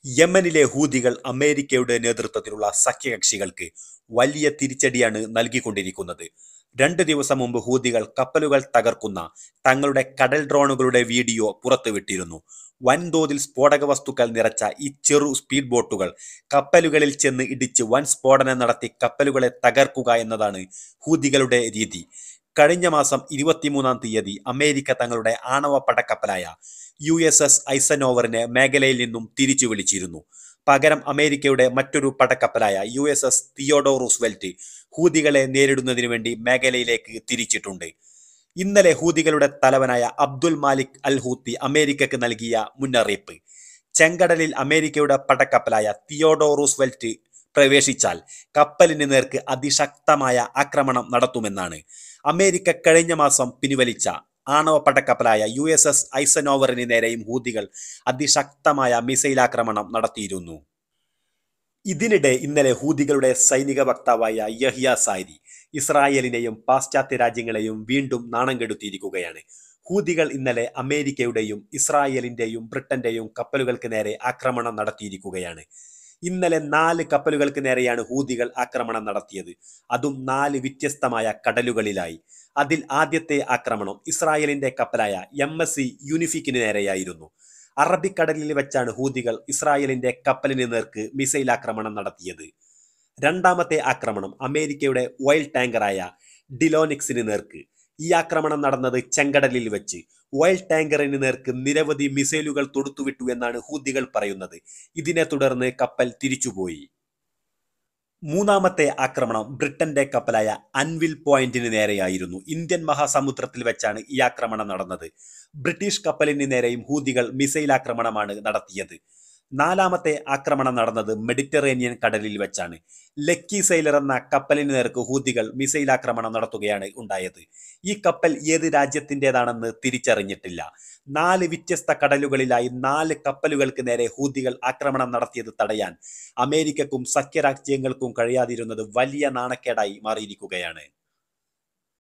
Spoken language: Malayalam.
യമനിലെ ഹൂതികൾ അമേരിക്കയുടെ നേതൃത്വത്തിലുള്ള സഖ്യകക്ഷികൾക്ക് വലിയ തിരിച്ചടിയാണ് നൽകിക്കൊണ്ടിരിക്കുന്നത്. 2 ദിവസം മുമ്പ് ഹൂതികൾ കപ്പലുകൾ തകർക്കുന്ന തങ്ങളുടെ കടൽ ഡ്രോണുകളുടെ വീഡിയോ പുറത്തുവിട്ടിരുന്നു. വൻതോതിൽ സ്ഫോടക വസ്തുക്കൾ നിറച്ച ഈ ചെറു സ്പീഡ് ബോട്ടുകൾ കപ്പലുകളിൽ ചെന്ന് ഇടിച്ച് വൻ സ്ഫോടനം നടത്തി കപ്പലുകളെ തകർക്കുക എന്നതാണ് ഹൂതികളുടെ രീതി. കഴിഞ്ഞ മാസം 23-ാം തീയതി അമേരിക്ക തങ്ങളുടെ ആണവ പടക്കപ്പലായ USS ഐസനോവറിനെ മേഖലയിൽ നിന്നും തിരിച്ചു വിളിച്ചിരുന്നു. പകരം അമേരിക്കയുടെ മറ്റൊരു പടക്കപ്പലായ USS തിയോഡോർ റൂസ്വെൽറ്റ് ഹൂതികളെ നേരിടുന്നതിനു വേണ്ടി മേഖലയിലേക്ക് തിരിച്ചിട്ടുണ്ട്. ഇന്നലെ ഹൂതികളുടെ തലവനായ അബ്ദുൽ മാലിക് അൽ ഹൂത്തി അമേരിക്കക്ക് നൽകിയ മുന്നറിയിപ്പ്: ചെങ്കടലിൽ അമേരിക്കയുടെ പടക്കപ്പലായ തിയോഡോർ റൂസ്വെൽറ്റ് പ്രവേശിച്ചാൽ കപ്പലിന് നേർക്ക് അതിശക്തമായ ആക്രമണം നടത്തുമെന്നാണ്. അമേരിക്ക കഴിഞ്ഞ മാസം പിൻവലിച്ച ആണവ പടക്കപ്പലായ USS ഐസനോവറിന് നേരെയും ഹൂതികൾ അതിശക്തമായ മിസൈൽ ആക്രമണം നടത്തിയിരുന്നു. ഇതിനിടെ ഇന്നലെ ഹൂതികളുടെ സൈനിക വക്താവായ യഹ്യ സാരി ഇസ്രായേലിനെയും പാശ്ചാത്യ രാജ്യങ്ങളെയും വീണ്ടും നാണം കെടുത്തിയിരിക്കുകയാണ്. ഹൂതികൾ ഇന്നലെ അമേരിക്കയുടെയും ഇസ്രായേലിന്റെയും ബ്രിട്ടന്റെയും കപ്പലുകൾക്ക് നേരെ ആക്രമണം നടത്തിയിരിക്കുകയാണ്. ഇന്നലെ 4 കപ്പലുകൾക്ക് നേരെയാണ് ഹൂതികൾ ആക്രമണം നടത്തിയത്, അതും 4 വ്യത്യസ്തമായ കടലുകളിലായി. അതിൽ ആദ്യത്തെ ആക്രമണം ഇസ്രായേലിന്റെ കപ്പലായ MSC യൂനിഫിക്കിന് നേരെയായിരുന്നു. അറബിക്കടലിൽ വെച്ചാണ് ഹൂതികൾ ഇസ്രായേലിന്റെ കപ്പലിന് നേർക്ക് മിസൈൽ ആക്രമണം നടത്തിയത്. രണ്ടാമത്തെ ആക്രമണം അമേരിക്കയുടെ ഓയിൽ ടാങ്കറായ ഡിലോനിക്സിന് നേർക്ക്. ഈ ആക്രമണം നടന്നത് ചെങ്കടലിൽ വെച്ച്. ഓയിൽ ടാങ്കറിന് നേർക്ക് നിരവധി മിസൈലുകൾ തൊടുത്തുവിട്ടു എന്നാണ് ഹൂതികൾ പറയുന്നത്. ഇതിനെ തുടർന്ന് കപ്പൽ തിരിച്ചുപോയി. മൂന്നാമത്തെ ആക്രമണം ബ്രിട്ടന്റെ കപ്പലായ അൻവിൽ പോയിന്റിന് നേരെയായിരുന്നു. ഇന്ത്യൻ മഹാസമുദ്രത്തിൽ വെച്ചാണ് ഈ ആക്രമണം നടന്നത്. ബ്രിട്ടീഷ് കപ്പലിന് നേരെയും ഹൂതികൾ മിസൈൽ ആക്രമണമാണ് നടത്തിയത്. നാലാമത്തെ ആക്രമണം നടന്നത് മെഡിറ്ററേനിയൻ കടലിൽ വെച്ചാണ്. ലക്കി സെയിലർ എന്ന കപ്പലിന് നേർക്ക് ഹൂതികൾ മിസൈൽ ആക്രമണം നടത്തുകയാണ് ഉണ്ടായത്. ഈ കപ്പൽ ഏത് രാജ്യത്തിൻ്റെതാണെന്ന് തിരിച്ചറിഞ്ഞിട്ടില്ല. 4 വ്യത്യസ്ത കടലുകളിലായി 4 കപ്പലുകൾക്ക് നേരെ ഹൂതികൾ ആക്രമണം നടത്തിയത് തടയാൻ അമേരിക്കക്കും സഖ്യരാജ്യങ്ങൾക്കും കഴിയാതിരുന്നത് വലിയ നാണക്കേടായി മാറിയിരിക്കുകയാണ്.